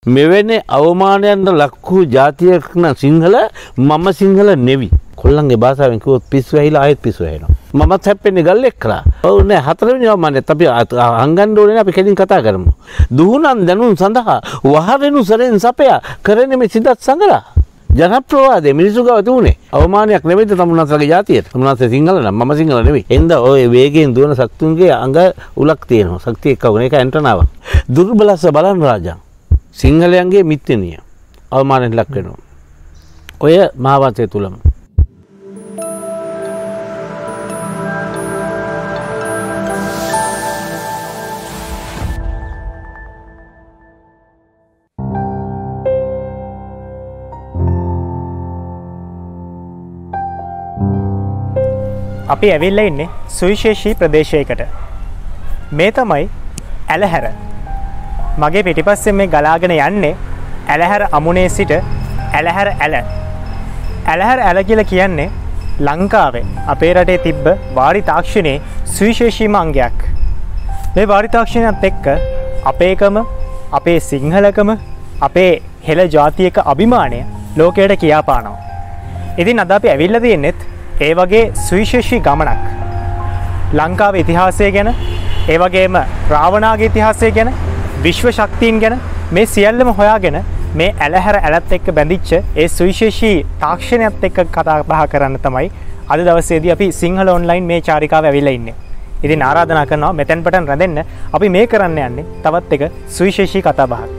මෙවැනි අවමානයන්ට ලක් වූ ජාතියක් නම් සිංහල මම සිංහල නෙවි. කොල්ලන්ගේ භාෂාවෙන් කිව්වොත් පිස්සු ඇහිලා ආයෙත් පිස්සු ඇහෙනවා. මමත් හැප්පෙන්නේ ගල්ලෙක් කරා. ඔව් නෑ හතරවෙනි අවමානයත් අපි අංගන්න ඕනේ අපි කෙලින් කතා කරමු. දුහුණන් දැනුම් සඳහා වහරෙනු සරෙන් සපයා කරන්නේ මේ සිද්ධාත් සංගලා. ජනප්‍රවාදයේ මිනිසු ගාව තිබුණේ අවමානයක් නෙමෙයිද තමුන්නාසගේ ජාතියට. තමුන්නාසේ සිංහල නම් මම සිංහල නෙමෙයි. එඳ ඔය වේගයෙන් දුවන සත්තුන්ගේ අඟ උලක් තියෙනවා. ශක්තිය එක්කගෙන ඒක ඇන්ටනාවක්. දුර්බලස්ස බලන් රාජා. සිංහලයන්ගේ මිත්‍යනිය. අවමානයට ලක් වෙනවා. ඔය මහාවංශය තුලම අපි ඇවිල්ලා ඉන්නේ සුවිශේෂී ප්‍රදේශයකට. මේ තමයි ඇලහැර. මගේ පිටිපස්සෙන් මේ ගලාගෙන යන්නේ ඇලහැර අමුණේ සිට ඇලහැර ඇල. ඇලහැර ඇල කියලා කියන්නේ ලංකාවේ අපේ රටේ තිබ්බ වාරි තාක්ෂණයේ සුවිශේෂීම අංගයක්. මේ වාරි තාක්ෂණයත් එක්ක අපේකම, අපේ සිංහලකම, අපේ හෙළ ජාතියක අභිමානය ලෝකයට කියාපානවා. ඉතින් අද අපි ඇවිල්ලා තියෙන්නේත් ඒ වගේ සුවිශේෂී ගමනක්. ලංකාවේ ඉතිහාසය ගැන, ඒ වගේම රාවණාගේ ඉතිහාසය ගැන, විශ්ව ශක්තියින් ගැන මේ සියල්ලම හොයාගෙන මේ ඇලහැර ඇලත් එක්ක බැඳිච්ච ඒ සුවිශේෂී තාක්ෂණයත් එක්ක කතා බහ කරන්න තමයි අද දවසේදී අපි සිංහල ඔන්ලයින් මේ චාරිකාව ඇවිල්ලා ඉන්නේ. ඉතින් ආරාධනා කරනවා මෙතෙන් පටන් රැඳෙන්න. අපි මේ කරන්න යන්නේ තවත් එක සුවිශේෂී කතා බහක්.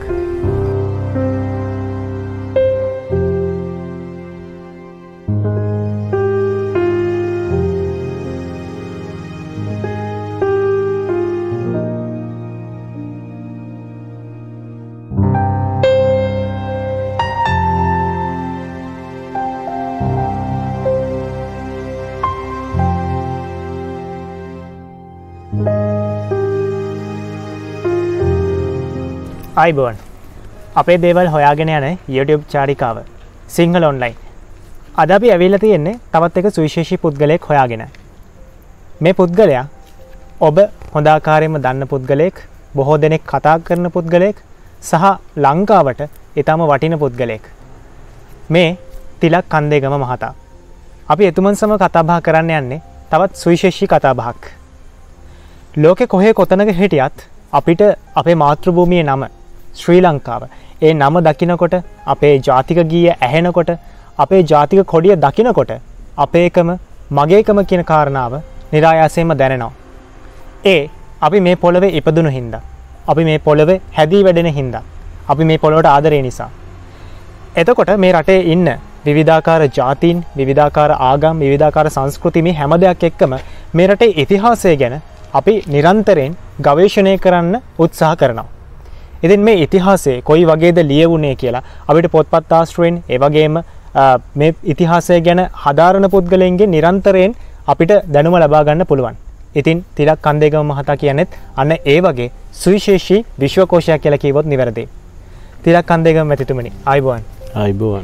අයිබෝන් අපේ දේවල් හොයාගෙන යන YouTube චාරිකාව සිංහල ඔන්ලයින්. අද අපි ඇවිල්ලා තියෙන්නේ තවත් එක සුවිශේෂී පුද්ගලයෙක් හොයාගෙන. මේ පුද්ගලයා ඔබ හොඳ ආකාරයෙන්ම දන්න පුද්ගලයෙක්, බොහෝ දෙනෙක් කතා කරන පුද්ගලයෙක් සහ ලංකාවට ඊටම වටින පුද්ගලයෙක්. මේ තිලක් කන්දේගම මහතා. අපි එතුමන් සමග කතා බහ කරන්න යන්නේ තවත් සුවිශේෂී කතා බහක්. ලෝකේ කොහේ කොතනක හිටියත් අපිට අපේ මාතෘභූමියේ නම ශ්‍රී ලංකාව. ඒ නම දකිනකොට, අපේ ජාතික ගීය ඇහෙනකොට, අපේ ජාතික කොඩිය දකිනකොට අපේකම මගේකම කියන කාරණාව નિરાයාසයෙන්ම දැනෙනවා. ඒ අපි මේ පොළවේ ඉපදුණු හින්දා, අපි මේ පොළවේ හැදී වැඩෙන හින්දා, අපි මේ පොළොවට ආදරේ නිසා. එතකොට මේ රටේ ඉන්න විවිධාකාර ජාතීන්, විවිධාකාර ආගම්, විවිධාකාර සංස්කෘති මේ හැම දෙයක් එක්කම මේ රටේ ඉතිහාසය ගැන අපි නිරන්තරයෙන් ගවේෂණය කරන්න උත්සාහ කරනවා. ඉතින් මේ ඉතිහාසය කොයි වගේද ලියවුනේ කියලා අපිට පොත්පත් ආශ්‍රයෙන්, ඒ වගේම මේ ඉතිහාසය ගැන හදාරන පුද්ගලයන්ගෙන් නිරන්තරයෙන් අපිට දැනුම ලබා ගන්න පුළුවන්. ඉතින් තිලක් කන්දේගම මහතා කියන්නේත් අන්න ඒ වගේ සුවිශේෂී විශ්වකෝෂයක් කියලා කිව්වොත් නිවැරදියි. තිලක් කන්දේගම මැතිතුමනි, ආයිබෝන්. ආයිබෝන්.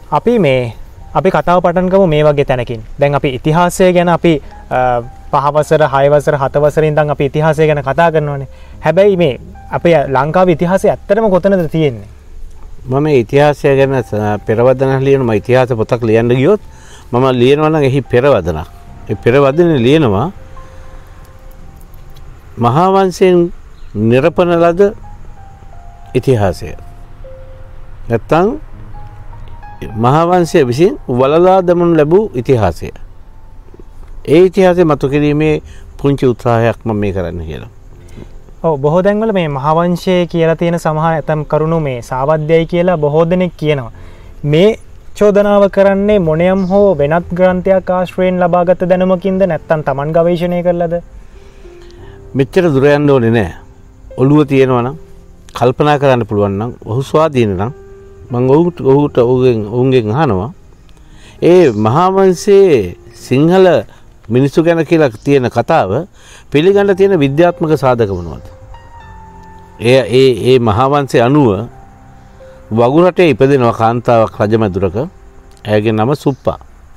අපි කතාව පටන් ගමු මේ වගේ තැනකින්. දැන් අපි ඉතිහාසය ගැන අපි 5 වසර 6 වසර 7 වසර ඉඳන් අපි ඉතිහාසය ගැන කතා කරනවානේ. හැබැයි මේ අපේ ලංකාවේ ඉතිහාසය ඇත්තටම කොතනද තියෙන්නේ? මම ඉතිහාසය ගැන පෙරවදනක් ලියනවා. ඉතිහාස පොතක් ලියන්න ගියොත් මම ලියනවා නම් එහි පෙරවදනක්. ඒ පෙරවදනේ ලියනවා මහා වංශයෙන් නිරපන ලද ඉතිහාසය. නැත්තම් මහා වංශය විසින් වලලා දමනු ලැබූ ඉතිහාසය. ඒ ඉතිහාසය මතු කිරීමේ පුංචි උත්සාහයක් මම මේ කරන්න කියලා. ඔව්, බොහෝ දැන්වල මේ මහා වංශය කියලා තියෙන සමහර ඇතම් කරුණු මේ සාවද්‍යයි කියලා බොහෝ දෙනෙක් කියනවා. මේ චෝදනාව කරන්නේ මොනියම් හෝ වෙනත් ග්‍රන්ථයක් ආශ්‍රයෙන් ලබාගත් දැනුමකින්ද නැත්නම් Taman ගවේෂණය කළාද? මෙච්චර දුර යන්න ඕනේ නෑ. ඔළුව තියෙනවා නම්, කල්පනා කරන්න පුළුවන් නම්, ඔහු ස්වාධීන නම් මම ඔවුන්ගෙන් අහනවා ඒ මහා වංශයේ සිංහල මිනිස්සු ගැන කියලා තියෙන කතාව පිළිගන්න තියෙන විද්‍යාත්මක සාධක මොනවද? ඒ මහා වංශය අනුව වගුරටේ ඉපදෙනවා කාන්තාවක් රජමැදුරක. ඇයගේ නම සුප්පා.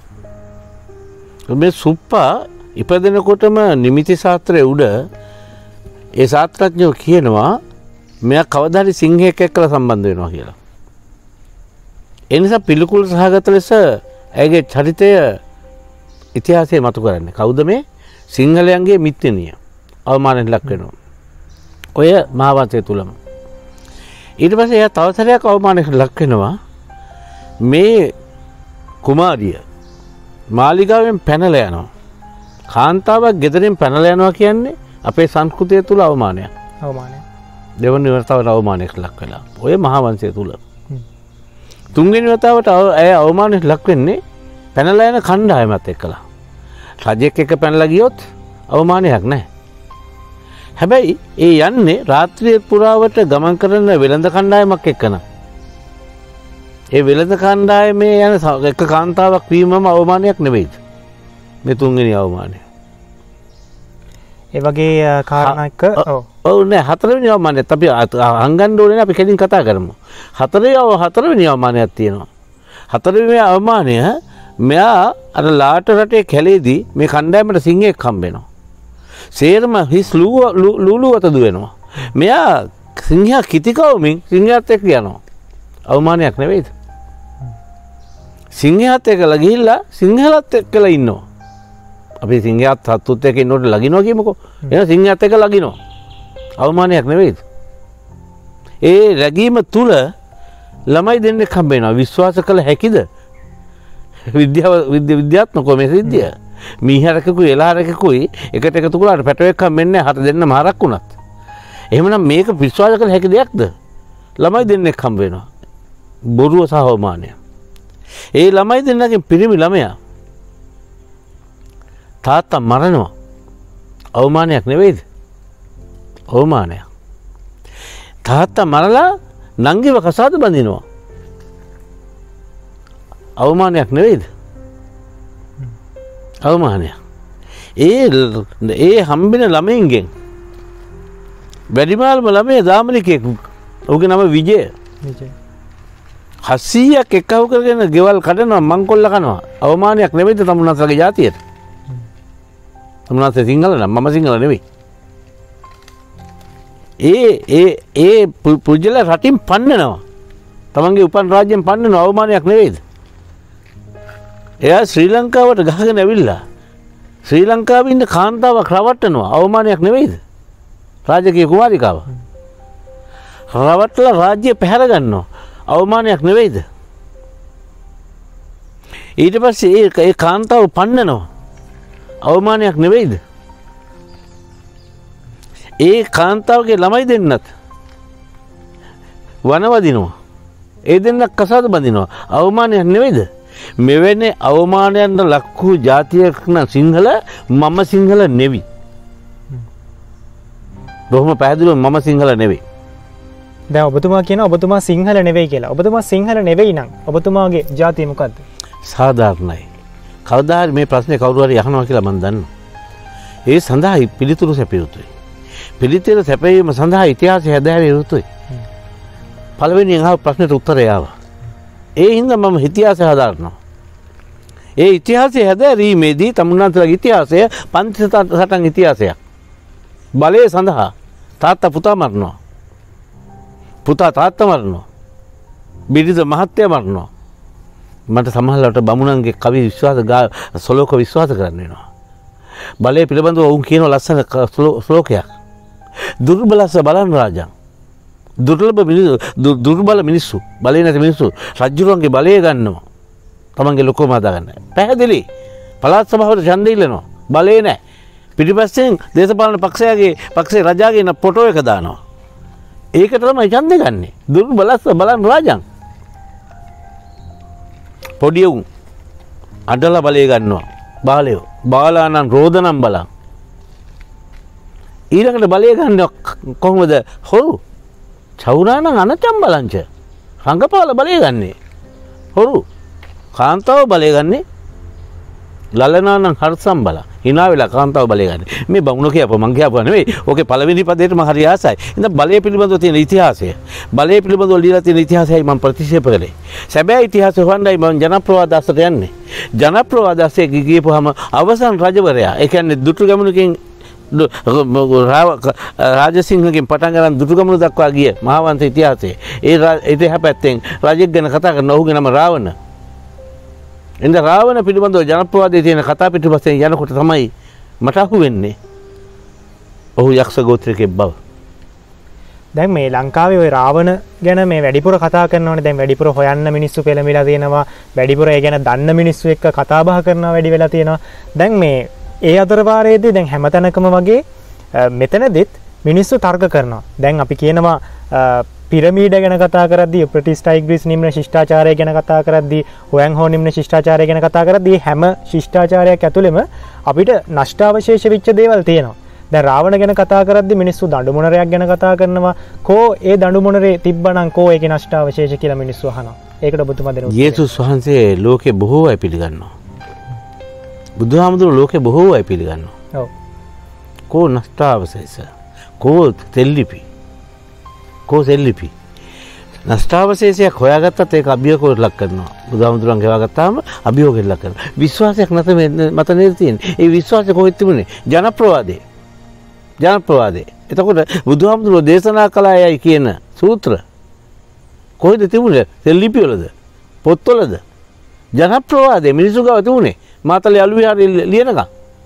මේ සුප්පා ඉපදෙනකොටම නිමිති ශාස්ත්‍රයේ උඩ ඒ ශාස්ත්‍රඥයෝ කියනවා මෙයා කවදා හරි සිංහයෙක් එක්කලා සම්බන්ධ වෙනවා කියලා. ඒ නිසා පිළිකුල් සහගත ලෙස ඇගේ චරිතය ඉතිහාසයේ මතු කරන්නේ. කවුද මේ? සිංහලයන්ගේ මිත්‍රණිය. අවමානයට ලක් වෙනවා. ඔය මහාවංශය තුලම. ඊට පස්සේ එයා තව සැරයක් අවමානයට ලක් වෙනවා. මේ කුමාරිය මාලිගාවෙන් පැනලා යනවා. කාන්තාවක් ගෙදරින් පැනලා යනවා කියන්නේ අපේ සංස්කෘතිය තුල අවමානයක්. අවමානය. දෙවනි වතාවට අවමානයට ලක් වෙලා. ඔය මහාවංශය තුල. තුන්වෙනි වතාවට ඇය අවමානයට ලක් වෙන්නේ පැනලා යන කණ්ඩායමත් එක්කලා. රජෙක් එක්ක පැනලා ගියොත් අවමානයක් නැහැ. හැබැයි ඒ යන්නේ රාත්‍රියේ පුරාවට ගමන් කරන වෙළඳ කණ්ඩායමක් එක්කන. ඒ වෙළඳ කණ්ඩායමේ යන එක කාන්තාවක් වීමම අවමානයක් නෙවෙයිද? මේ තුන්වෙනි අවමානය. ඒ වගේ කාරණා එක ඔව් නෑ හතරවෙනි අවමානයත් අපි අංගන්න ඕනේ අපි කෙලින් කතා කරමු. හතරවෙනි අවමානයක් තියෙනවා. හතරවෙනි අවමානය මෙයා අර ලාට රටේ කැලේදී මේ කණ්ඩායමට සිංහෙක් හම්බ වෙනවා. සේරම හිස් ලූලු වත දුවනවා. මෙයා සිංහයා කිතිකවමින් සිංහයාත් එක්ක යනවා. අවමානයක් නෙවෙයිද? සිංහයාත් එක්කලා ගිහිල්ලා සිංහලත් එක්කලා ඉන්නවා. අපි සිංහයාත් සතුත් එක්ක ඉන්නකොට ලගිනවා කියමුකෝ. එහෙනම් සිංහයාත් එක්ක ලගිනවා. අවමානයක් නෙවෙයිද? ඒ රැගීම තුල ළමයි දෙන්නෙක් හම්බ වෙනවා. විශ්වාස කළ හැකිද? විද්‍යාත්මකව මේ සිද්ධිය. මීහරකකුයි එළහරකකුයි එකට එකතු කරලා පැටවෙක් හම්බෙන්නේ හත දෙන්නම හරක් වුණත්. එහෙමනම් මේක විශ්වාස කළ හැකි දෙයක්ද? ළමයි දෙන්නෙක් හම්බ වෙනවා. බොරුව සහ අවමානය. ඒ ළමයි දෙන්නගෙන් පිරිමි ළමයා තාත්තා මරනවා. අවමානයක් නෙවෙයිද? අවමානයක්. තාත්තා මරලා නංගිව කසාද බඳිනවා. අවමානයක් නෙවෙයිද? අවමානයක්. ඒ හම්බෙන ළමයින්ගෙන් වැඩිමාල්ම ළමයා දාමනිකයෙක්. ඔහුගේ නම විජය. 700ක් එක්කව කරගෙන ගෙවල් කඩනවා මංකොල්ල කනවා. අවමානයක් නෙවෙයිද තමුන්නාසගේ ජාතියට? තමුන්නාසේ සිංහල නම් මම සිංහල නෙවෙයි. ඒ පුජ්‍යල රටින් පන්නනවා. තමන්ගේ උපන් රාජ්‍යයෙන් පන්නනවා. අවමානයක් නෙවෙයිද? එයා ශ්‍රී ලංකාවට ගහගෙන ඇවිල්ලා ශ්‍රී ලංකාවේ ඉන්න කාන්තාවක් රවට්ටනවා. අවමානයක් නෙවෙයිද? රාජකීය කුමාරිකාව. රවට්ටලා රාජ්‍ය පැහැර ගන්නවා. අවමානයක් නෙවෙයිද? ඊට පස්සේ ඒ කාන්තාව පන්නනවා. අවමානයක් නෙවෙයිද? ඒ කාන්තාවගේ ළමයි දෙන්නත් වනවදිනවා. ඒ දෙන්නක් කසාද බඳිනවා. අවමානයක් නෙවෙයිද? මෙවැනි අවමානයන්ට ලක් වූ ජාතියක් නම් සිංහල මම සිංහල නෙවි. බොහොම පැහැදිලිව මම සිංහල නෙවෙයි. දැන් ඔබතුමා කියන ඔබතුමා සිංහල නෙවෙයි කියලා. ඔබතුමා සිංහල නෙවෙයි නම් ඔබතුමාගේ ජාතිය මොකද්ද? සාධාරණයි. කවදා හරි මේ ප්‍රශ්නේ කවුරු හරි අහනවා කියලා මම දන්නවා. ඒ සඳහා පිළිතුරු සැපිය යුතුයි. පිළිතුරු සැපයීම සඳහා ඉතිහාසය හැදෑරිය යුතුයි. පළවෙනියෙන් අහපු ප්‍රශ්නෙට උත්තරය ආවා. ඒ හින්දා මම ඉතිහාසය හදාරනවා. ඒ ඉතිහාසය හැදෑරීමේදී තමුන්නාන්සේලාගේ ඉතිහාසය පන්ති සටන් ඉතිහාසයක්. බලය සඳහා තාත්තා පුතා මරනවා. පුතා තාත්තා මරනවා. බිරිඳ මහත්තයා මරනවා. මට සමහරවිට බමුණන්ගේ කවි විශ්වාස ශ්ලෝක විශ්වාස කරන්න වෙනවා. බලය පිළිබඳව වුන් කියන ලස්සන ශ්ලෝකයක්. දුර්බලස බලන් රාජා. දුර්බල මිනිස්සු බලය නැති මිනිස්සු රජුරුවන්ගේ බලය ගන්නවා. තමන්ගේ ලොකුම හදාගන්න. පැහැදිලි. පළාත් සභාවට ඡන්දය ඉල්ලනවා. බලය නැහැ. පිටිපස්සෙන් දේශපාලන පක්ෂයේ රජාගේ ෆොටෝ එක දානවා. ඒකට තමයි ඡන්දය ගන්නෙ. දුර්බලස බලන් රාජා. පොඩි උන් අඩලා බලය ගන්නවා. බාලයෝ. බාලානම් රෝදනම් බලන්. ඊළඟට බලය ගන්න කොහොමද? හොරු. චෞරානම් අනචම් බලංච. රංගපාල බලය ගන්නේ. හොරු. කාන්තාව බලය ගන්නේ. ලලනානම් හර්සම් බල. hina වෙලා කාන්තාව බලය ගන්නේ. මේ බමුණු කියපුවා මං කියපුවා නෙවෙයි. ඕකේ පළවෙනි පදේට මම හරි ආසයි. ඉතින් බලය පිළිබඳව තියෙන ඉතිහාසය. බලය පිළිබඳව ලියලා තියෙන ඉතිහාසයයි මම ප්‍රතික්ෂේප කළේ. සැබෑ ඉතිහාසය හොයන්නයි මම ජනප්‍රවාදස්තට යන්නේ. ජනප්‍රවාදස්තේ ගියපුවාම අවසන් රජවරයා ඒ කියන්නේ දුටුගැමුණුකින් රාජසිංහගෙන් පටන් ගන්න දුටුගැමුණු දක්වා ගිය මහාවංශ ඉතිහාසයේ ඒ එහා පැත්තෙන් රජෙක් ගැන කතා කරන ඔහුගේ නම රාවණ. එඳ රාවණ පිළිබඳව ජනප්‍රවාදයේ තියෙන කතා පිටුපස්සෙන් යනකොට තමයි මට අහු වෙන්නේ ඔහු යක්ෂ ගෝත්‍රිකයෙක් බව. දැන් මේ ලංකාවේ ওই රාවණ ගැන මේ වැඩිපුර කතා කරනවානේ. දැන් වැඩිපුර හොයන්න මිනිස්සු පෙළඹිලා තියෙනවා. වැඩිපුර ඒ ගැන දන්න මිනිස්සු එක්ක කතා බහ කරනවා වැඩි වෙලා තියෙනවා. දැන් මේ ඒ අතරපාරයේදී දැන් හැමතැනකම වගේ මෙතනදිත් මිනිස්සු තර්ක කරනවා. දැන් අපි කියනවා පිරමීඩ ගැන කතා කරද්දී ප්‍රටිස් ටයිග්‍රිස් නිම්න ශිෂ්ටාචාරය ගැන කතා කරද්දී හොයන් හෝ නිම්න ශිෂ්ටාචාරය ගැන කතා කරද්දී හැම ශිෂ්ටාචාරයක් ඇතුළෙම අපිට නෂ්ටාවශේෂ වෙච්ච දේවල් තියෙනවා. දැන් රාවණ ගැන කතා කරද්දී මිනිස්සු දඬුමොනරයක් ගැන කතා කරනවා. කෝ ඒ දඬුමොනරේ තිබ්බනම් කෝ ඒකේ නෂ්ටාවශේෂ කියලා මිනිස්සු අහනවා. ඒකට ඔබතුමා දෙන උත්තරය. යේසුස් වහන්සේ ලෝකේ බොහෝ අය පිළිගන්නවා. බුදුහාමුදුරුවෝ ලෝකේ බොහෝ අය පිළිගන්නවා. ඔව්. කෝ නෂ්ටාවශේෂ කෝ තෙල්ලිපි කෝ සෙල්ලිපි නෂ්ටාවශේෂයක් හොයාගත්තත් ඒක අභියෝගයට ලක් කරනවා. බුදුහාමුදුරුවන් ගෙවා ගත්තාම අභියෝගයට ලක් කරනවා. විශ්වාසයක් නැත මත නේද තියෙන්නේ. ඒ විශ්වාසය කොහෙද තිබුණේ? ජනප්‍රවාදේ. එතකොට බුදුහාමුදුරුවෝ දේශනා කළායයි කියන සූත්‍ර කොහෙද තිබුණේ? සෙල්ලිපි වලද? පොත්වලද? ජනප්‍රවාදේ මිනිසු ගාව තිබුණේ. මාතලේ අලු විහාරේ ලියනකම්.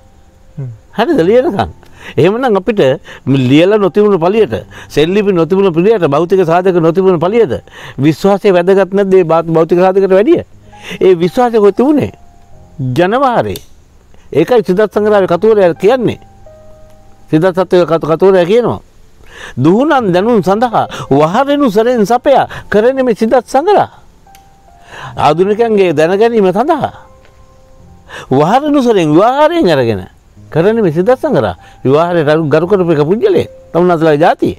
හරිද ලියනකම්. එහෙමනම් අපිට ලියලා නොතිබුණු පළියට සෙල්ලිපි නොතිබුණු පළියට භෞතික සාධක නොතිබුණු පළියට විශ්වාසය වැදගත් නැද්ද මේ භෞතික සාධකට වැඩිය? ඒ විශ්වාසය කොහෙද තිබුණේ? ජනවාරේ. ඒකයි සිද්ධාර්ථ සංග්‍රහයේ කතුවරයා කියන්නේ. සිද්ධාර්ථ කතුවරයා කියනවා දුහුණන් දැනුම් සඳහා වහරෙනු සරෙන් සපයා කරන්නේ මේ සිද්ධාර්ථ සංග්‍රහ. ආධුනිකයන්ගේ දැන ගැනීම සඳහා වහරෙනු සරෙන් විවාහයෙන් අරගෙන කරන්නේ මේ සිද්ධාර්ථ සංග්‍රහ. විවාහයට ගරු කරපු එක පුජ්‍යලේ තමුන්නාසලා ජාතිය.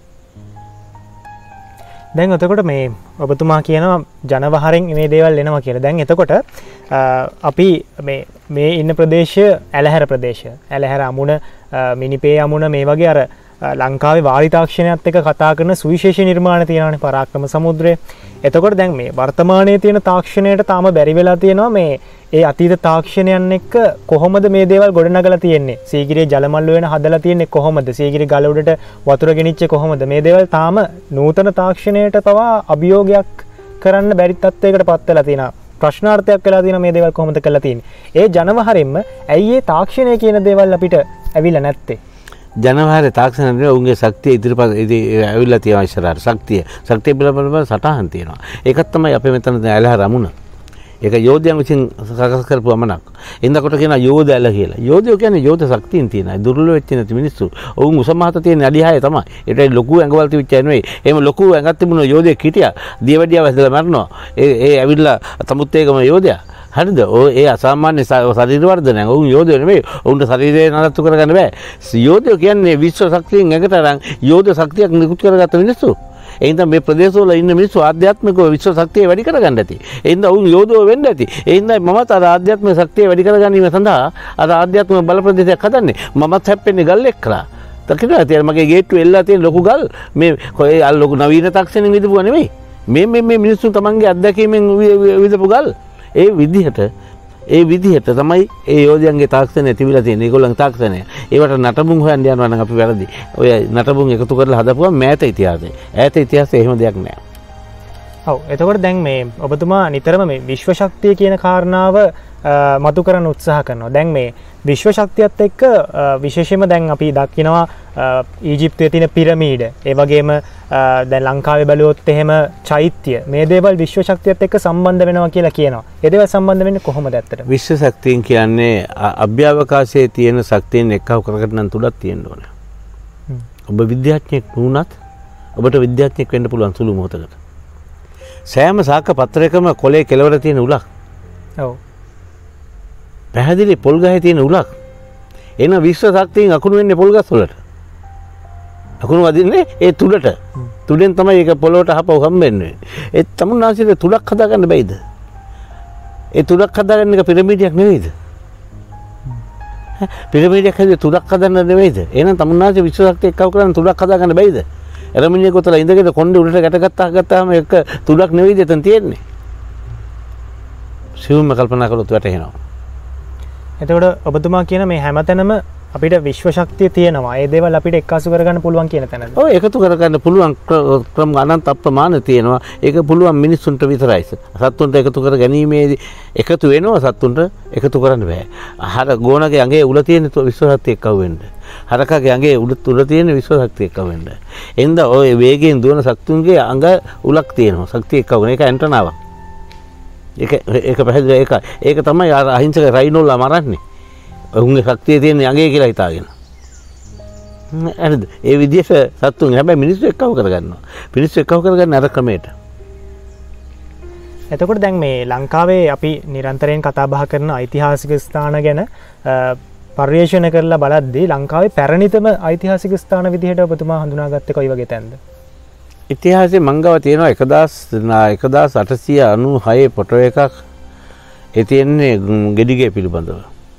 දැන් එතකොට මේ ඔබතුමා කියනවා ජනවහරෙන් මේ දේවල් එනවා කියලා. දැන් එතකොට අපි මේ ඉන්න ප්‍රදේශය ඇලහැර ප්‍රදේශය. ඇලහැර අමුණ මිනිපේ අමුණ මේ වගේ අර ලංකාවේ වාරි තාක්ෂණයත් එක්ක කතා කරන සුවිශේෂී නිර්මාණ තියෙනවානේ පරාක්‍රම සමුද්‍රය. එතකොට දැන් මේ වර්තමානයේ තියෙන තාක්ෂණයට තාම බැරි වෙලා තියෙනවා මේ ඒ අතීත තාක්ෂණයන් එක්ක කොහොමද මේ දේවල් ගොඩනගලා තියෙන්නේ? සීගිරියේ ජලමල්ල වෙන හදලා තියෙන්නේ කොහොමද? සීගිරි ගල උඩට වතුර ගෙනිච්චේ කොහොමද? මේ දේවල් තාම නූතන තාක්ෂණයට පවා අභියෝගයක් කරන්න බැරි තත්ත්වයකට පත් වෙලා තියෙනවා. ප්‍රශ්නාර්ථයක් වෙලා තියෙනවා මේ දේවල් කොහොමද කරලා තියෙන්නේ? ඒ ජනවහරෙන්ම ඇයි මේ තාක්ෂණය කියන දේවල් අපිට ඇවිල්ලා නැත්තේ? ජනවාරයේ තාක්ෂණය උන්ගේ ශක්තිය ඉදිරිපත් ඇවිල්ලා තියෙනවා ඉස්සරහට. ශක්තිය පිළිබඳව සටහන් තියෙනවා. ඒකත් තමයි අපේ මෙතන ඇලහැර අමුණ. ඒක යෝධයන් විසින් සකස් කරපු අමනක්. එඳකොට කියන යෝධ ඇල කියලා. යෝධයෝ කියන්නේ යෝධ ශක්තියින් තියෙන. දුර්වල වෙච්ච නැති මිනිස්සු. ඔවුන් උසමහත තියෙන අඩිහාය තමයි. ඒටයි ලොකු ඇඟවල් තිබිච්ච අය නෙවෙයි. එහෙම ලොකු ඇඟක් තිබුණ යෝධයෙක් හිටියා. දියවැඩියව හැදලා මරනවා. ඒ ඇවිල්ලා තමුත් ඒකම යෝධයා. හරිද? ඒ අසාමාන්‍ය ශරීර වර්ධනය. ඔවුන් යෝධයෝ නෙවෙයි. ඔවුන්ට ශරීරය නඩත්තු කරගන්න බෑ. යෝධයෝ කියන්නේ විශ්ව ශක්තියෙන් ඇඟට අරන් යෝධ ශක්තියක් නිකුත් කරගත්ත මිනිස්සු. එහින්ද මේ ප්‍රදේශවල ඉන්න මිනිස්සු ආධ්‍යාත්මිකව විශ්ව ශක්තිය වැඩි කරගන්න ඇති. එහින්ද ඔවුන් යෝධයෝ වෙන්න ඇති. එහින්ද මමත් අර ආධ්‍යාත්මික ශක්තිය වැඩි කරගැනීම සඳහා අර ආධ්‍යාත්මික බල ප්‍රදේශයක් හදන්නේ. මමත් හැප්පෙන්නේ ගල් එක්කලා. දකින්නද? තියර මගේ ගේට්ටුවේ එල්ලලා තියෙන ලොකු ගල් මේ අර ලොකු නවීන තාක්ෂණයෙන් විදපුවා නෙවෙයි. මේ මිනිස්සු තමන්ගේ අත්දැකීමෙන් විදපු ගල්. ඒ විදිහට තමයි ඒ යෝධයන්ගේ තාක්ෂණය තිබිලා තියෙන්නේ. ඒගොල්ලන්ගේ තාක්ෂණය. ඒවට නටබුන් හොයන්න යනවා නම් අපි වැරදි. ඔය නටබුන් එකතු කරලා හදපුවා මෑත ඉතිහාසයේ. ඈත ඉතිහාසයේ එහෙම දෙයක් නෑ. ඔව්. එතකොට දැන් මේ ඔබතුමා නිතරම මේ විශ්ව ශක්තිය කියන කාරණාව මතු කරන්න උත්සාහ කරනවා. දැන් මේ විශ්ව ශක්තියත් එක්ක විශේෂයෙන්ම දැන් අපි දකිනවා ඊජිප්තුවේ තියෙන පිරමීඩ, ඒ වගේම දැන් ලංකාවේ බලුවොත් එහෙම චෛත්‍ය, මේ දේවල් විශ්ව ශක්තියත් එක්ක සම්බන්ධ වෙනවා කියලා කියනවා. ඒ දේවල් සම්බන්ධ වෙන්නේ කොහොමද ඇත්තට? විශ්ව ශක්තිය කියන්නේ අභ්‍යවකාශයේ තියෙන ශක්තියන් එක්කව කරකට නම් තුඩක් තියෙන්න ඕන. ඔබ විද්‍යාඥයෙක් වුණත් ඔබට විද්‍යාඥයෙක් වෙන්න පුළුවන් සුළු මොහොතකට. සෑම සාක පත්‍රයකම කොලේ කෙලවර තියෙන උලක්. ඔව්. පැහැදිලි පොල් ගහේ තියෙන උලක්. එන විශ්ව ශක්තියෙන් අකුණු වෙන්නේ පොල් ගස් වලට. අකුණු වදින්නේ ඒ තුඩට. තුඩෙන් තමයි ඒක පොළොවට හපව හම්බෙන්නේ. ඒ තමුන්නාසිට තුඩක් හදාගන්න බැයිද? ඒ තුඩක් හදාගන්න එක පිරමීඩයක් නෙවෙයිද? පිරමීඩයක් හදේ තුඩක් හදන්න නෙවෙයිද? එහෙනම් තමුන්නාසිට විශ්ව ශක්තිය එක්කව කරන් තුඩක් හදාගන්න බැයිද? එරමිනිය කොතල ඉඳගෙන කොණ්ඩේ උඩට ගැටගත්තාම එක තුඩක් නෙවෙයිද එතන තියෙන්නේ? සිවුම්ම කල්පනා කළොත් වැටහෙනවා. එතකොට ඔබතුමා කියන මේ හැමතැනම අපිට විශ්ව ශක්තිය තියෙනවා. ඒ දේවල් අපිට එක්කාසු කරගන්න පුළුවන් කියන තැනද? ඔව් එකතු කරගන්න පුළුවන් ක්‍රම අනන්ත අප්‍රමාණ තියෙනවා. ඒක පුළුවන් මිනිස්සුන්ට විතරයි. සත්තුන්ට එකතු කර ගැනීමේදී එකතු වෙනවා සත්තුන්ට එකතු කරන්න බෑ. අහර ගෝණගේ ඇඟේ උල තියෙන විශ්ව ශක්තිය එක්කව වෙන්න. හරකගේ ඇඟේ උල තියෙන විශ්ව ශක්තිය එක්කව වෙන්න. එඳ ඔය වේගයෙන් දුවන සත්තුන්ගේ අඟ උලක් තියෙනවා. ශක්තිය එක්කව වෙන එක ඇන්ටනාවක්. ඒක පැහැදිලි ඒක තමයි අර අහිංසක රයිනෝලා මරන්නේ. ඔවුන්ගේ ශක්තිය තියෙන යගේ කියලා හිතාගෙන. හරිද? ඒ විදිහට සත්තුන් හැබැයි මිනිස්සු එක්කව කරගන්නවා. මිනිස්සු එක්කව කරගන්න අර ක්‍රමයට. එතකොට දැන් මේ ලංකාවේ අපි නිරන්තරයෙන් කතා බහ කරන ඓතිහාසික ස්ථාන ගැන පර්යේෂණ කරලා බලද්දී ලංකාවේ පැරණිතම ඓතිහාසික ස්ථාන විදිහට ඔබතුමා හඳුනාගත්තේ කොයි වගේ තැනද? ඉතිහාසයේ මංගව තියෙනවා 1896 ෆොටෝ එකක්. ඒ තියෙන්නේ ගෙඩිගේ පිළිබඳව.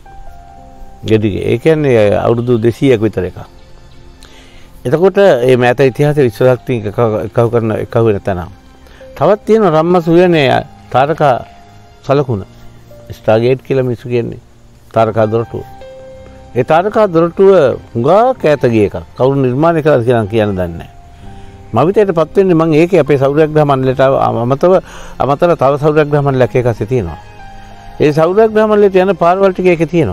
ගෙඩිගේ. ඒ කියන්නේ අවුරුදු 200ක විතර එකක්. එතකොට මේ මෑත ඉතිහාසයේ විශ්ව ශක්තිය එකව වෙන තැන. තවත් තියෙන රම්මසු වෙනේ තාරකා සලකුණ. ස්ටාර්ගේට් කියලා මිනිස්සු කියන්නේ. තාරකා දොරටුව. ඒ තාරකා දොරටුව හුඟා කෑත ගිය එකක්. කවුරු නිර්මාණය කළාද කියලා කියන්න දන්නේ නැහැ. මවිතයට පත් වෙන්නේ මම ඒකේ අපේ සෞරග්‍රහ මණ්ඩලයට අමතර තව සෞරග්‍රහ මණ්ඩලයක් එකසේ තියෙනවා. ඒ සෞරග්‍රහ මණ්ඩලයට යන පාරවල් ටික ඒකේ තියෙනවා.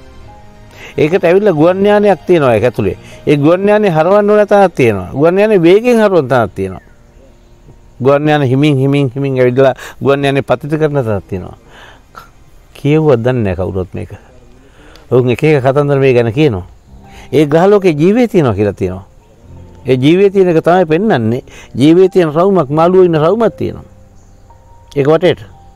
ඒකට ඇවිල්ලා ගුවන් යානයක් තියෙනවා ඒක ඇතුලේ. ඒ ගුවන් යානේ හරවන්න ඕන තැනක් තියෙනවා. ගුවන් යානේ වේගෙන් හරවන තැනක් තියෙනවා. ගුවන් යානේ හිමින් ඇවිල්ලා ගුවන් යානේ පතිත කරන තැනක් තියෙනවා. කියවුවත් දන්නේ නැහැ කවුරුත් මේක. ඔවුන් එක එක කතන්දර මේ ගැන කියනවා. ඒ ග්‍රහ ලෝකේ ජීවය තියෙනවා කියලා තියෙනවා. ඒ ජීවයේ තියෙන එක තමයි පෙන්වන්නේ. ජීවයේ තියෙන රවුමක් මාළුවෝ ඉන්න රවුමක් තියෙනවා. ඒක වටේට.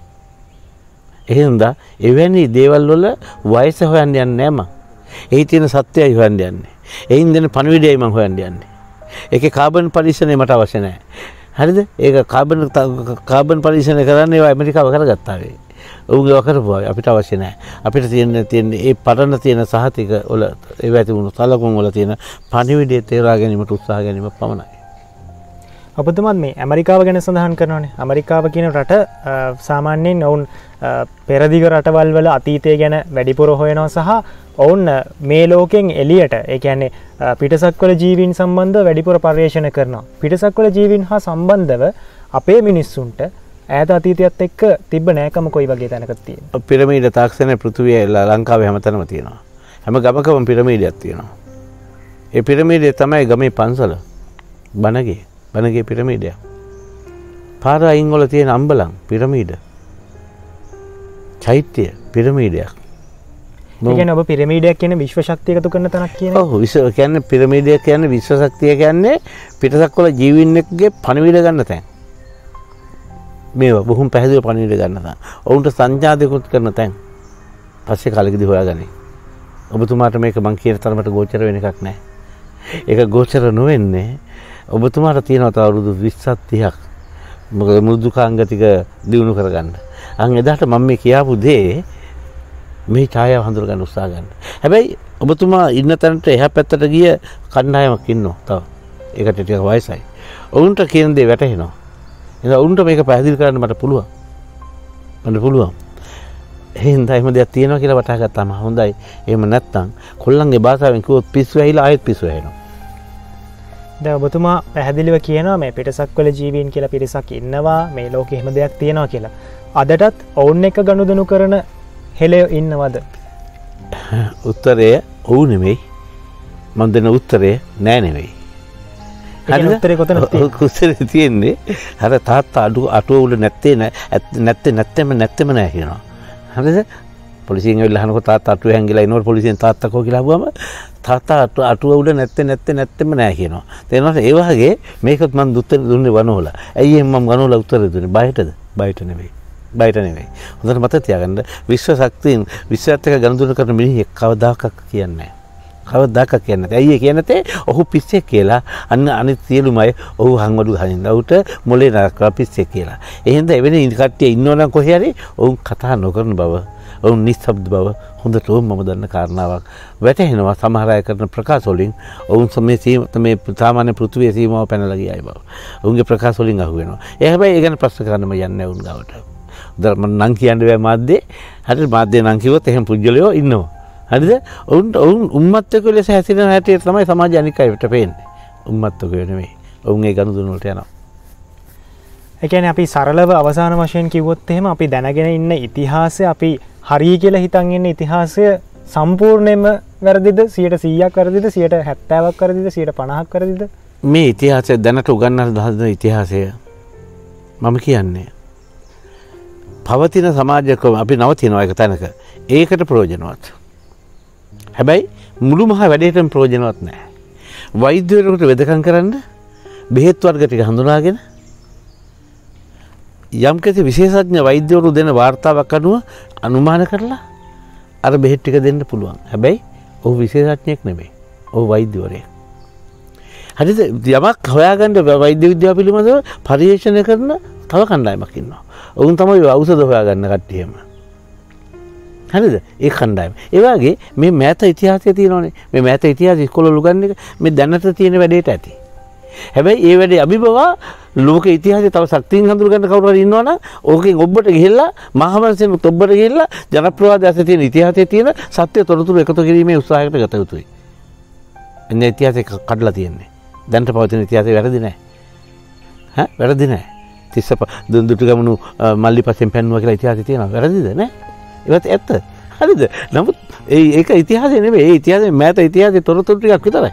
එහෙනම් එවැනි දේවල් වල වයස හොයන්න යන්නේ නැහැ මම. එහි තියෙන සත්‍යය හොයන්න යන්නේ. එයින් දෙන පණිවිඩයයි මම හොයන්න යන්නේ. ඒකේ කාබන් පරීක්ෂණය මට අවශ්‍ය නැහැ. හරිද? ඒක කාබන් පරීක්ෂණය කරන්නේ ඒවා ඇමරිකාව කරගත්තා වේ. ඔවුන්ගේ කරපුවා අපිට අවශ්‍ය නැහැ. අපිට තියෙන ඒ පරණ තියෙන සහතික වල ඒවා තිබුණු සලකුණු වල තියෙන පණිවිඩය තේරා ගැනීමට උත්සාහ ගැනීම පමණයි. ඔබතුමත් මේ ඇමරිකාව ගැන සඳහන් කරනවානේ. ඇමරිකාව කියන රට සාමාන්‍යයෙන් ඔවුන් පෙරදිග රටවල් වල අතීතය ගැන වැඩිපුර හොයනවා සහ ඔවුන් මේ ලෝකෙන් එළියට ඒ කියන්නේ පිටසක්වල ජීවීන් සම්බන්ධව වැඩිපුර පර්යේෂණ කරනවා. පිටසක්වල ජීවීන් හා සම්බන්ධව අපේ මිනිස්සුන්ට ඈත අතීතයත් එක්ක තිබ්බ නෑකම කොයි වගේ තැනකද තියෙන්නේ? පිරමීඩ තාක්ෂණය පෘථිවියේ ලංකාවේ හැමතැනම තියෙනවා. හැම ගමකම පිරමීඩයක් තියෙනවා. ඒ පිරමීඩය තමයි ගමේ පන්සල. බණගේ පිරමීඩය. පාර අයින් වල තියෙන අම්බලම් පිරමීඩ. චෛත්‍ය පිරමීඩයක්. ඒ කියන්නේ ඔබ පිරමීඩයක් කියන්නේ විශ්ව ශක්තිය එකතු කරන තැනක් කියන්නේ? ඔව් විශ්ව කියන්නේ පිරමීඩයක් කියන්නේ විශ්ව ශක්තිය කියන්නේ පිටසක්වල ජීවීන් එක්කගේ පණිවිඩ ගන්න තැන. මේවා බොහොම පැහැදිලිව පණිවිඩ ගන්න තැන. ඔවුන්ට සංඥා දෙකුත් කරන තැන. පස්සේ කාලෙකදී හොයාගන්නේ. ඔබතුමාට මේක මං කියන තරමට ගෝචර වෙන එකක් නැහැ. ඒක ගෝචර නොවෙන්නේ ඔබතුමාට තියෙනවා තව අවුරුදු 20ක් 30ක්. මොකද මෘදුකාංග ටික දිනු කරගන්න. අන් එදාට මම මේ කියාපු දේ මේ ඡායාව හඳුර ගන්න උත්සාහ ගන්න. හැබැයි ඔබතුමා ඉන්න තැනට එහා පැත්තට ගිය කණ්ඩායමක් ඉන්නවා තව. ඒකට ටික වයසයි. ඔවුන්ට කියන දේ වැටහෙනවා. එහෙනම් ඔවුන්ට මේක පැහැදිලි කරන්න මට පුළුවන්. එහෙනම් එහෙම දෙයක් තියෙනවා කියලා වටහා ගත්තාම හොඳයි. එහෙම නැත්නම් කොල්ලන්ගේ භාෂාවෙන් කිව්වොත් පිස්සු ඇහිලා ආයෙත් පිස්සු ඇහෙනවා. දැන් ඔබතුමා පැහැදිලිව කියනවා මේ පිටසක්වල ජීවීන් කියලා පිරිසක් ඉන්නවා මේ ලෝකෙ එහෙම දෙයක් තියෙනවා කියලා. අදටත් ඔවුන් එක්ක ගනුදෙනු කරන හෙළයෝ ඉන්නවද? උත්තරය ඔව් නෙමෙයි. මම දෙන උත්තරය නෑ නෙමෙයි. හරිද? උත්තරේ කොතනද තියෙන්නේ? උත්තරේ තියෙන්නේ අර තාත්තා අටුව උඩ නැත්තේම නෑ කියනවා. හරිද? පොලිසියෙන් ඇවිල්ලා අහනකොට තාත්තා අටුවේ හැංගිලා ඉනකොට පොලිසියෙන් තාත්තා කෝ කියලා අහුවම තාත්තා අටුව උඩ නැත්තේම නෑ කියනවා. තේරෙනවද? ඒ වගේ මේකත් මම උත්තර දුන්නේ වනෝලා. ඇයි එහෙනම් මම වනෝලා උත්තර දුන්නේ? බයටද? බයට නෙමෙයි. හොඳට මතක තියාගන්න විශ්ව ශක්තියින් විශ්වයත් එක්ක ගනුදෙනු කරන මිනිහෙක් කවදාකවත් කියන්නේ නැහැ. ඇයි ඒ කියන්නේ? ඔහු පිස්සෙක් කියලා අනිත් සියලුම අය ඔහු හංවඩු ගහින්න. ඔහුට මොලේ නරකලා පිස්සෙක් කියලා. එහෙනම් එවැනි කට්ටිය ඉන්නවනම් කොහේ හරි ඔවුන් කතා නොකරන බව, ඔවුන් නිස්සබ්ද බව හොඳට මම දන්න කාරණාවක් වැටහෙනවා. සමහර අය කරන ප්‍රකාශ වලින් ඔවුන් මේ සාමාන්‍ය පෘථිවියේ සීමාව පැනලා ගියයි බව. ඔවුන්ගේ ප්‍රකාශ වලින් අහුවෙනවා. ඒ හැබැයි ඒ ගැන ප්‍රශ්න කරන්නම යන්නේ ඔවුන් ගාවට. මම නම් කියන්න බෑ මාධ්‍යේ. හරියට මාධ්‍යේ නම් කිව්වොත් එහෙම පුජ්‍යලයෝ ඉන්නවා. හරිද? ඔවුන් උම්මත්තකෝ ලෙස හැසිරෙන හැටි තමයි සමාජය අනික් අයට පේන්නේ. උම්මත්තකෝ නෙමෙයි. ඔවුන් ඒ ගනුදෙනු වලට යනවා. ඒ කියන්නේ අපි සරලව අවසාන වශයෙන් කිව්වොත් එහෙම අපි දැනගෙන ඉන්න ඉතිහාසය අපි හරි කියලා හිතන් ඉන්න ඉතිහාසය සම්පූර්ණයෙන්ම වැරදිද? 100%ක් වැරදිද? 70%ක් වැරදිද? 50%ක් වැරදිද? මේ ඉතිහාසය දැනට උගන්වන හදන ඉතිහාසය මම කියන්නේ පවතින සමාජයක අපි නවතිනවා එක තැනක. ඒකට ප්‍රයෝජනවත්. හැබැයි මුළු මහ වැඩේටම ප්‍රයෝජනවත් නැහැ. වෛද්‍යවරුන්ට වෙදකම් කරන්න බෙහෙත් වර්ග ටික හඳුනාගෙන යම්කිසි විශේෂඥ වෛද්‍යවරු දෙන වාර්තාවක් අනුව අනුමාන කරලා අර බෙහෙත් ටික දෙන්න පුළුවන්. හැබැයි ඔහු විශේෂඥයෙක් නෙමෙයි. ඔහු වෛද්‍යවරයෙක්. හරිද? යමක් හොයාගන්න වෛද්‍ය විද්‍යාව පිළිබඳව පරීක්ෂණ කරන තව කණ්ඩායමක් ඉන්නවා. ඔවුන් තමයි ඖෂධ හොයාගන්න කට්ටියම. හරිද? ඒ කණ්ඩායම. ඒ වගේ මේ මෑත ඉතිහාසය තියෙනවානේ. මේ මෑත ඉතිහාසය ඉස්කෝලේ උගන්වන එක මේ දැනට තියෙන වැඩේට ඇති. හැබැයි ඒ වැඩේ අභිබවා ලෝක ඉතිහාසයේ තව ශක්තියින් හඳුනගන්න කවුරු හරි ඉන්නවනම් ඕකෙන් ඔබට ගිහිල්ලා මහවංශයෙන් ඔබට ගිහිල්ලා ජනප්‍රවාදයේ ඇති තියෙන ඉතිහාසයේ තියෙන සත්‍ය තොරතුරු එකතු කිරීමේ උත්සාහයකට ගත යුතුයි. එන්නේ ඉතිහාසය කඩලා තියෙන්නේ. දැනට පවතින ඉතිහාසය වැරදි නැහැ. වැරදි නැහැ. තිස්ස දුටුගැමුණු මල්ලිපස්සෙන් පෙන්වුවා කියලා ඉතිහාසය තියෙනවා. වැරදිද නැහැ? ඒවත් ඇත්ත. හරිද? නමුත් ඒක ඉතිහාසය නෙමෙයි. ඒ ඉතිහාසයේ මෑත ඉතිහාසයේ තොරතුරු ටිකක් විතරයි.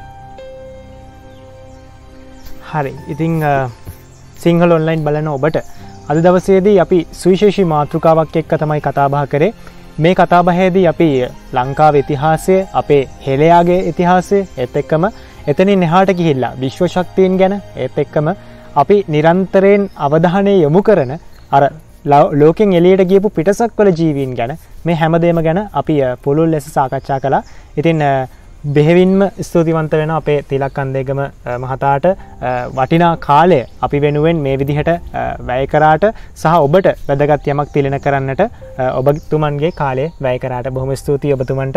හරි. ඉතින් සිංහල ඔන්ලයින් බලන ඔබට අද දවසේදී අපි සුවිශේෂී මාතෘකාවක් එක්ක තමයි කතා බහ කරේ. මේ කතා බහේදී අපි ලංකාවේ ඉතිහාසය, අපේ හෙළයාගේ ඉතිහාසය, ඒත් එක්කම එතනින් එහාට ගිහිල්ලා විශ්ව ශක්තියින් ගැන, ඒත් එක්කම අපි නිරන්තරයෙන් අවධානය යොමු කරන අර ලෝකෙන් එළියට ගියපු පිටසක්වල ජීවීන් ගැන මේ හැමදේම ගැන අපි පුළුල් ලෙස සාකච්ඡා කළා. ඉතින් බෙහෙවින්ම ස්තුතිවන්ත වෙන අපේ තිලක් කන්දේගම මහතාට වටිනා කාලය අපි වෙනුවෙන් මේ විදිහට වැය කරාට සහ ඔබට වැදගත් යමක් තිලන කරන්නට ඔබතුමන්ගේ කාලය වැය කරාට බොහොම ස්තුතියි ඔබතුමන්ට.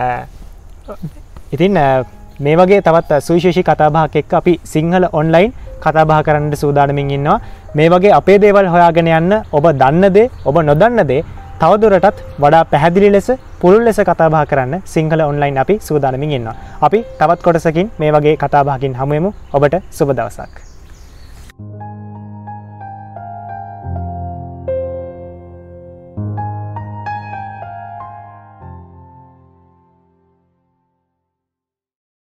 ඉතින් මේ වගේ තවත් සුවිශේෂී කතාබහක් එක්ක අපි සිංහල ඔන්ලයින් කතාබහ කරන්න සූදානමින් ඉන්නවා. මේ වගේ අපේ දේවල් හොයාගෙන යන්න ඔබ දන්න දේ, ඔබ නොදන්න දේ තවදුරටත් වඩා පැහැදිලි ලෙස පුළුල් ලෙස කතාබහ කරන්න සිංහල ඔන්ලයින් අපි සූදානමින් ඉන්නවා. අපි තවත් කොටසකින් මේ වගේ කතාබහකින් හමු වෙමු. ඔබට සුබ දවසක්.